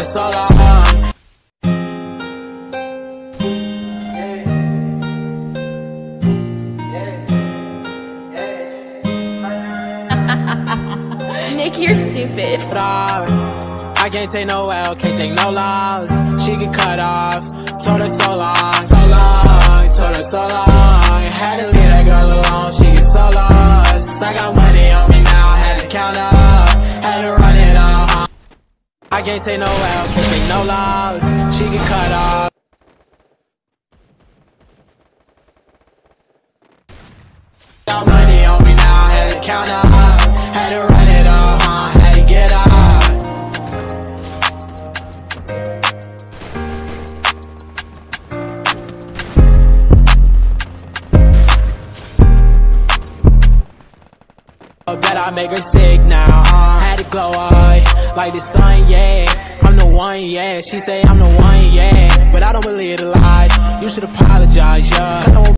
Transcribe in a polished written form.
so long. Nick, you're stupid. I can't take no L, can't take no loss. She get cut off, told her so long, so long, told her so long. Had to leave that girl alone, she get so lost. I got money on me now, had to count up, had to run it all. I can't take no L, can't take no loss. She get cut off. Got money on me now, had to count up, had to run it all, had to get up. Bet I make her sick now, had to glow up like the sun, yeah. I'm the one, yeah. She say I'm the one, yeah. But I don't believe the lies. You should apologize, yeah.